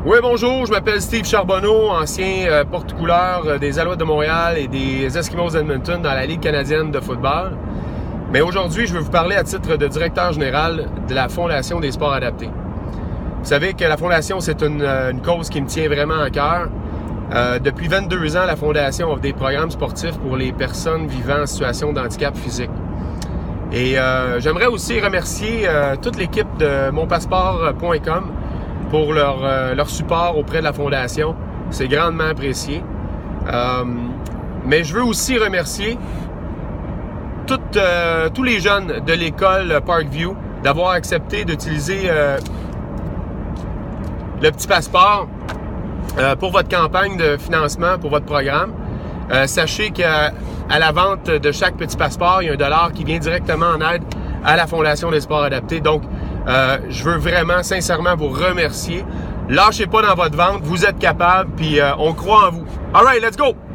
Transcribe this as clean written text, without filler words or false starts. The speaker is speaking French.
Oui, bonjour, je m'appelle Steve Charbonneau, ancien porte-couleur des Alouettes de Montréal et des Eskimos d'Edmonton dans la Ligue canadienne de football. Mais aujourd'hui, je vais vous parler à titre de directeur général de la Fondation des sports adaptés. Vous savez que la Fondation, c'est une cause qui me tient vraiment à cœur. Depuis 22 ans, la Fondation offre des programmes sportifs pour les personnes vivant en situation de handicap physique. Et j'aimerais aussi remercier toute l'équipe de monpasseport.com pour leur support auprès de la Fondation. C'est grandement apprécié. Mais je veux aussi remercier tous les jeunes de l'école Parkview d'avoir accepté d'utiliser le petit passeport pour votre campagne de financement, pour votre programme. Sachez qu'à la vente de chaque petit passeport, il y a $1 qui vient directement en aide à la Fondation des sports adaptés. Donc, je veux vraiment, sincèrement, vous remercier. Lâchez pas dans votre vente, vous êtes capable, puis on croit en vous. All right, let's go!